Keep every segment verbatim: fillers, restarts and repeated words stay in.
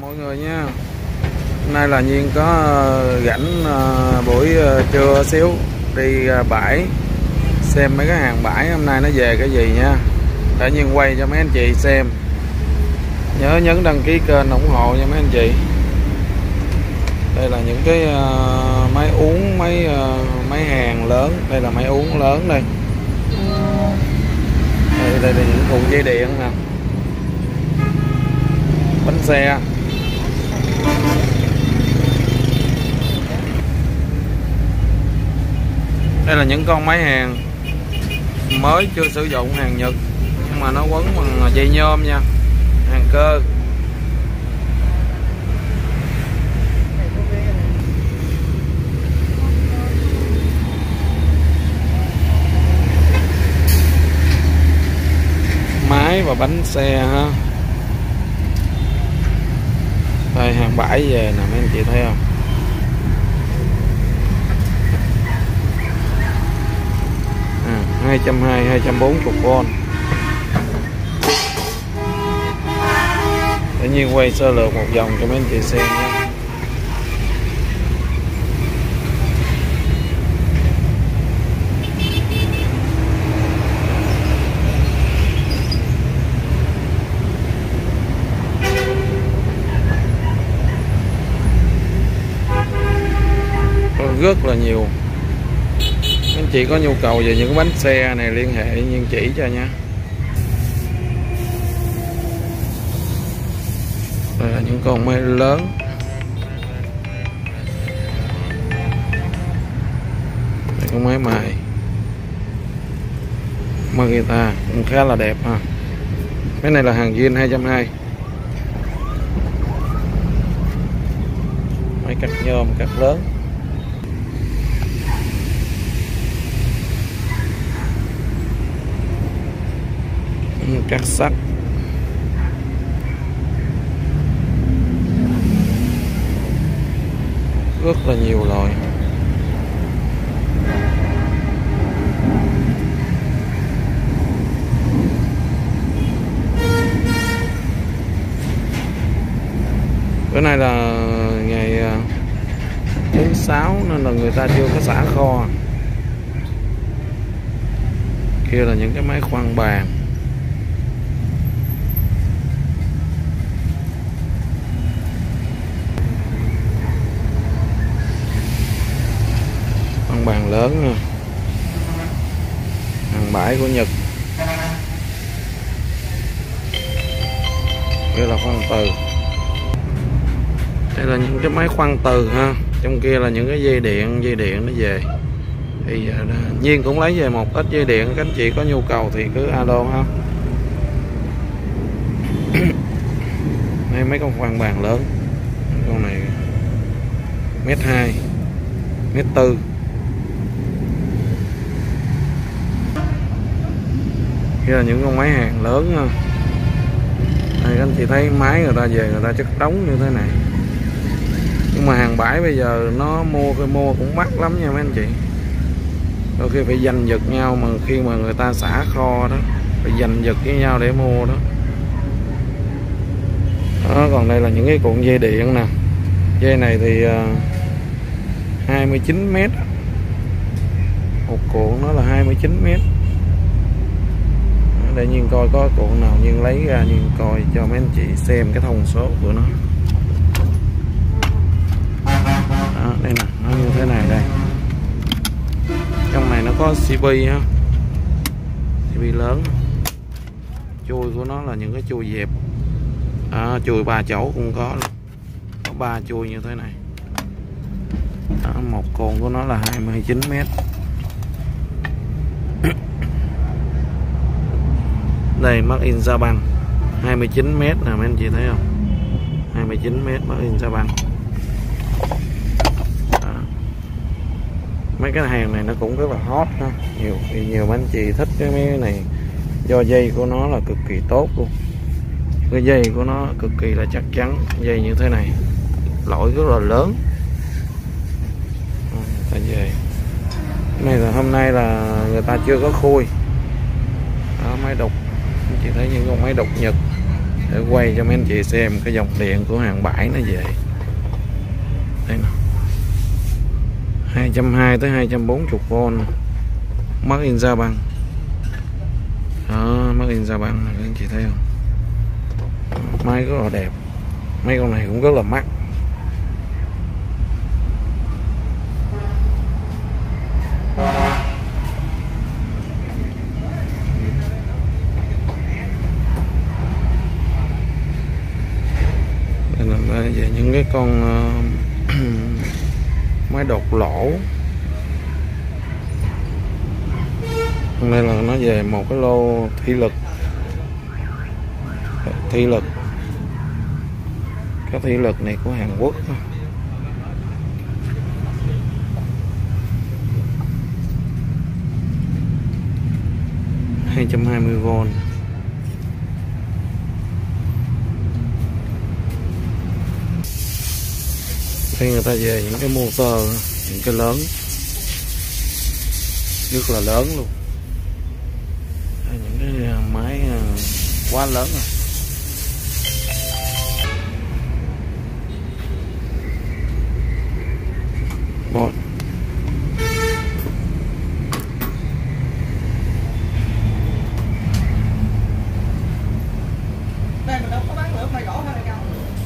mọi người nha. Hôm nay là Nhiên có rảnh buổi trưa xíu đi bãi xem mấy cái hàng bãi hôm nay nó về cái gì nha, để Nhiên quay cho mấy anh chị xem. Nhớ nhấn đăng ký kênh ủng hộ nha mấy anh chị. Đây là những cái uh, máy uống, máy uh, máy hàng lớn. Đây là máy uống lớn đây. Đây, đây là những cuộn dây điện nè, bánh xe. Đây là những con máy hàng mới chưa sử dụng, hàng Nhật nhưng mà nó quấn bằng dây nhôm nha, hàng cơ. Máy và bánh xe ha. Đây hàng bãi về nè mấy anh chị thấy không? À, hai trăm hai mươi, hai trăm bốn mươi V. Tự nhiên quay sơ lược một vòng cho mấy anh chị xem nhé. Rất là nhiều. Anh chị có nhu cầu về những bánh xe này liên hệ Nhiên chỉ cho nha. Đây là những con máy lớn. Đây con máy mài Makita cũng khá là đẹp ha. Cái này là hàng zin hai trăm hai mươi. Máy cắt nhôm, cắt lớn. Cắt sắt. Rất là nhiều loại. Bữa nay là ngày thứ sáu nên là người ta chưa có xả kho. Kia là những cái máy khoan bàn. Bàn lớn nè, hàng bãi của Nhật. Đây là khoan từ. Đây là những cái máy khoan từ ha. Trong kia là những cái dây điện, dây điện nó về. Thì giờ đó, Nhiên cũng lấy về một ít dây điện, các anh chị có nhu cầu thì cứ alo ha. Đây mấy con khoan bàn lớn. Con này mét hai, mét tư. Đây là những con máy hàng lớn ha. Đây các anh chị thấy máy người ta về người ta chất đóng như thế này. Nhưng mà hàng bãi bây giờ nó mua cái mua cũng mắc lắm nha mấy anh chị. Đôi khi phải giành giật nhau mà khi mà người ta xả kho đó, phải giành giật với nhau để mua đó. Đó, còn đây là những cái cuộn dây điện nè. Dây này thì uh, hai mươi chín mét. Một cuộn nó là hai mươi chín mét. Để Nhiên coi có cuộn nào Nhiên lấy ra Nhiên coi cho mấy anh chị xem cái thông số của nó. Đó, đây nè, nó như thế này đây. Trong này nó có xê pê ha, xê pê lớn. Chui của nó là những cái chui dẹp. À, chui ba chỗ cũng có, có ba chui như thế này. Đó, một cuộn của nó là hai mươi chín mét. Đây Made in Japan hai mươi chín mét nè mấy anh chị thấy không? hai mươi chín mét Made in Japan. Đó. Mấy cái hàng này nó cũng rất là hot ha. Nhiều thì nhiều mấy anh chị thích cái mấy này do dây của nó là cực kỳ tốt luôn. Cái dây của nó cực kỳ là chắc chắn, dây như thế này, lỗi rất là lớn. Ta về. Cái này là hôm nay là người ta chưa có khui. Đó, máy đục. Chị thấy những con máy đục Nhật để quay cho mấy anh chị xem cái dòng điện của hàng bãi nó về. Đây nè, hai trăm hai mươi tới hai trăm bốn mươi vôn, Made in Japan. Đó, Made in Japan này, các anh chị thấy không? Máy rất là đẹp, mấy con này cũng rất là mắc. Đây là về những cái con uh, máy đột lỗ. Đây là nó về một cái lô thủy lực, thủy lực cái thủy lực này của Hàn Quốc, hai trăm hai mươi vôn. Đây người ta về những cái motor, những cái lớn, rất là lớn luôn. Những cái máy quá lớn rồi. Một đây mình đâu có bán nữa, phải gõ hay là cao.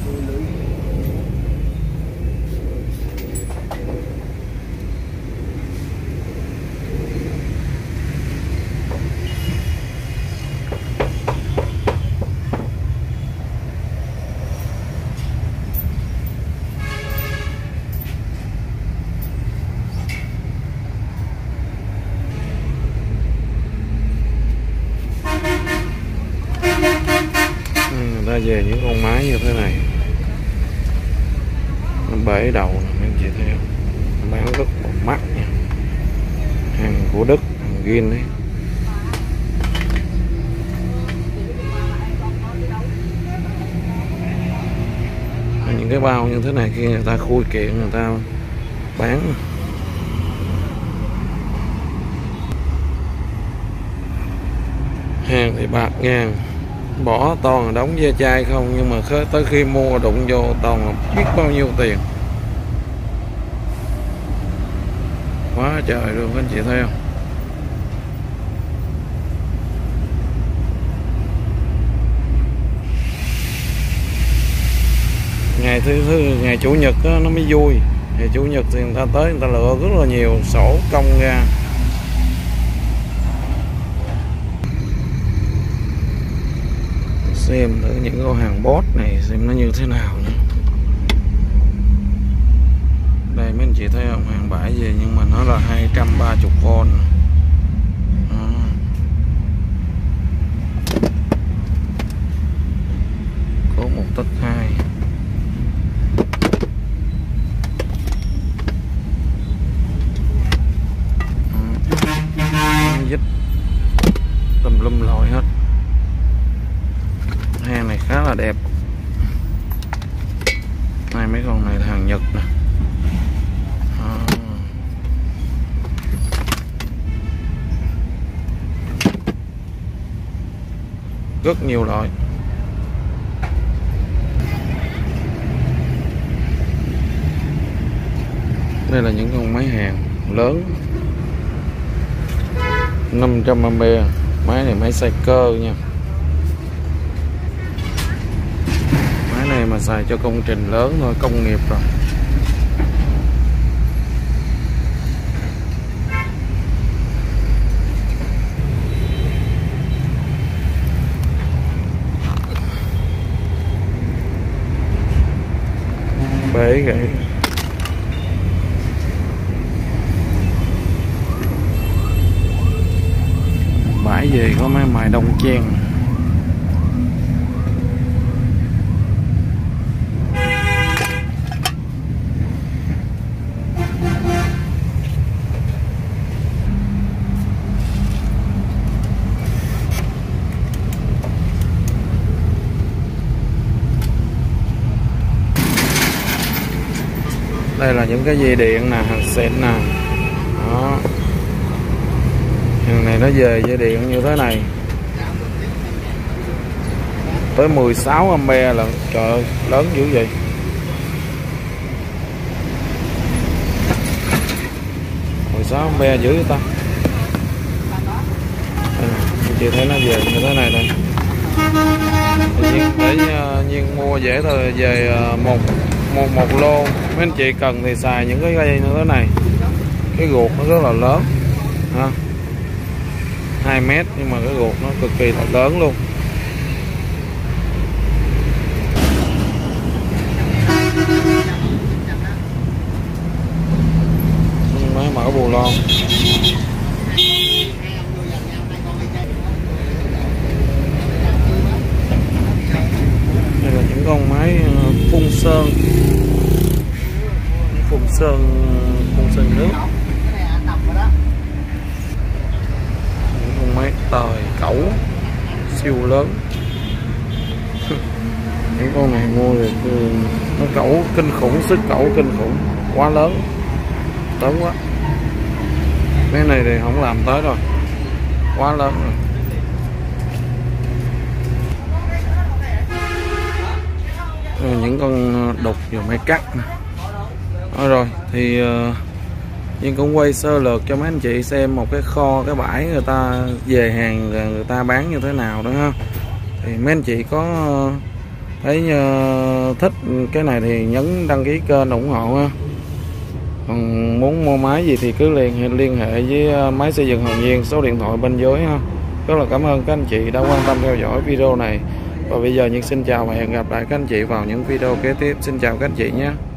Ta về những con máy như thế này, nó bể đầu nè, mấy anh chị thấy không? Bán rất là mắc nha, hàng của Đức, hàng Gin đấy. Những cái bao như thế này khi người ta khui kiện người ta bán. Hàng thì bạc ngàn, bỏ toàn là đóng ve chai không, nhưng mà tới khi mua đụng vô toàn là biết bao nhiêu tiền, quá trời luôn, các anh chị thấy không? Ngày thứ thứ ngày chủ nhật đó, nó mới vui. Ngày chủ nhật thì người ta tới người ta lựa rất là nhiều sổ công ra. Xem thử những con hàng bot này xem nó như thế nào nữa. Đây mấy anh chị thấy không, hàng bãi về nhưng mà nó là hai trăm ba mươi vôn. Đó. Có một tấc hai. Dít tùm lum lội hết. Hàng này khá là đẹp. Này mấy con này là hàng Nhật nè. À. Rất nhiều loại. Đây là những con máy hàng lớn năm trăm ampe. Máy này máy xay cơ nha. Máy này mà xài cho công trình lớn thôi, công nghiệp rồi. Bể gãy. Bãi về có mấy mài đông chen. Đây là những cái dây điện nè, hàng xịn nè. Đó. Hàng này nó về dây điện như thế này. tới mười sáu ampe là trời ơi, lớn dữ vậy. mười sáu ampe dữ vậy ta. À, anh chị thấy nó về như thế này đây. Nhiên để uh, Nhiên mua dễ thôi, về uh, một một một lô. Mấy anh chị cần thì xài những cái dây như thế này. Cái ruột nó rất là lớn ha, hai mét nhưng mà cái ruột nó cực kỳ là lớn luôn. Máy mở bù lon. Đây là những con máy phun sơn, phun sơn phun sơn nước. Những con máy tời cẩu siêu lớn. Những con này mua được nó cẩu kinh khủng, sức cẩu kinh khủng, quá lớn, lớn quá. Cái này thì không làm tới rồi, quá lớn rồi. Những con đục và máy cắt. Đó rồi thì uh, nhưng cũng quay sơ lược cho mấy anh chị xem một cái kho, cái bãi người ta về hàng người ta bán như thế nào đó ha. Thì mấy anh chị có thấy uh, thích cái này thì nhấn đăng ký kênh ủng hộ ha. Còn muốn mua máy gì thì cứ liên liên hệ với máy xây dựng Hồng Nhiên, số điện thoại bên dưới ha. Rất là cảm ơn các anh chị đã quan tâm theo dõi video này. Và bây giờ Nhiên xin chào và hẹn gặp lại các anh chị vào những video kế tiếp. Xin chào các anh chị nhé.